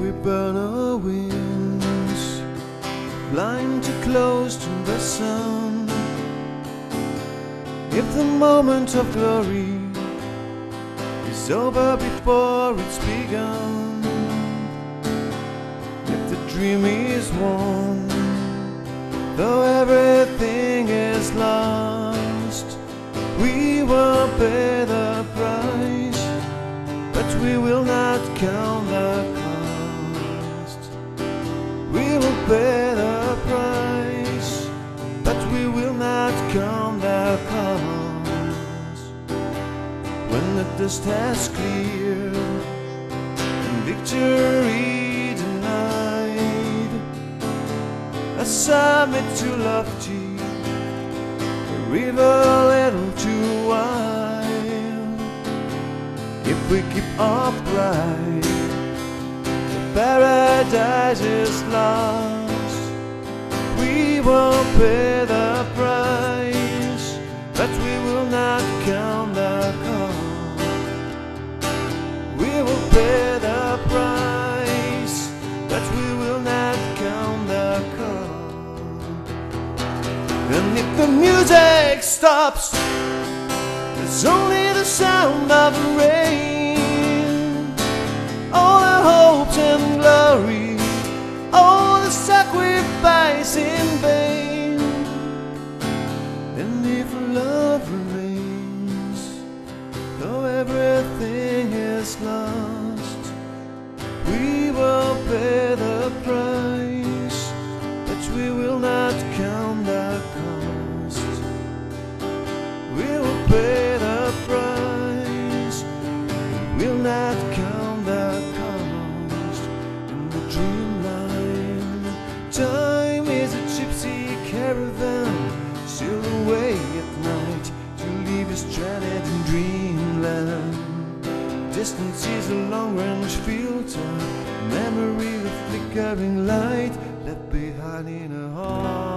we burn our wings, flying too close to the sun. If the moment of glory is over before it's begun, if the dream is won, though everything is lost, we will pay the price, but we will not count the cost. We will pay the price, but we will not count the cost. When the dust has cleared and victory denied, a summit too lofty, a river a little too wide. If we keep upright, the paradise is lost. We will pay the price, but we will not count the cost. We will pay the price, but we will not count the cost. And if the music stops, there's only the sound of the rain. All the hopes and glory, all the sacrifice in vain. And if love remains, though everything is lost, we will pay the price, but we will not count the cost. We will pay the price, we will not count the cost. In the dreamline, time is a gypsy caravan, sail away at night to leave us stranded in dreamland. Distance is a long-range filter, memory of flickering light left behind in a heart.